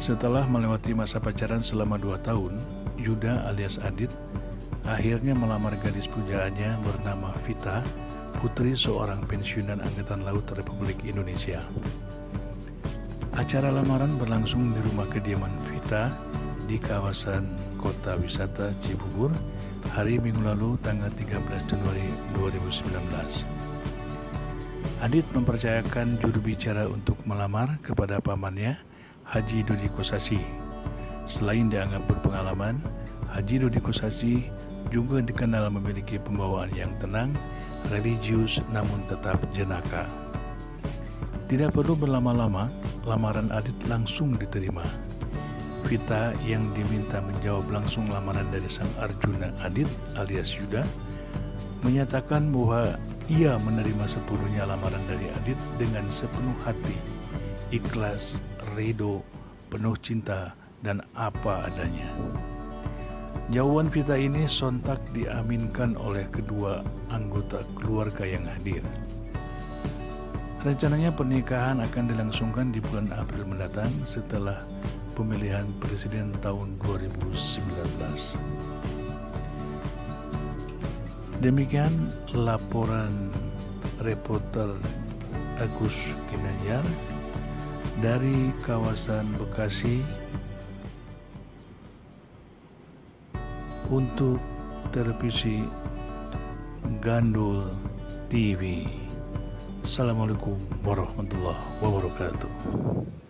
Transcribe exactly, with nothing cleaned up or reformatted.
Setelah melewati masa pacaran selama dua tahun, Yuda alias Adit akhirnya melamar gadis pujaannya bernama Vita, putri seorang pensiunan Angkatan Laut Republik Indonesia. Acara lamaran berlangsung di rumah kediaman Vita di kawasan Kota Wisata Cibubur hari Minggu lalu tanggal tiga belas Januari dua ribu sembilan belas. Adit mempercayakan juru bicara untuk melamar kepada pamannya, Haji Dodi Kosasih. Selain dianggap berpengalaman, Haji Dodi Kosasih juga dikenal memiliki pembawaan yang tenang, religius namun tetap jenaka. Tidak perlu berlama-lama, lamaran Adit langsung diterima. Vita yang diminta menjawab langsung lamaran dari sang Arjuna Adit alias Yuda menyatakan bahwa ia menerima sepenuhnya lamaran dari Adit dengan sepenuh hati, ikhlas, ridho, penuh cinta, dan apa adanya. Jawaban Vita ini sontak diaminkan oleh kedua anggota keluarga yang hadir. Rencananya pernikahan akan dilangsungkan di bulan April mendatang setelah pemilihan presiden tahun dua ribu sembilan belas. Demikian laporan reporter Agus Ginanjar dari kawasan Bekasi untuk televisi Gandul T V. Assalamualaikum warahmatullahi wabarakatuh.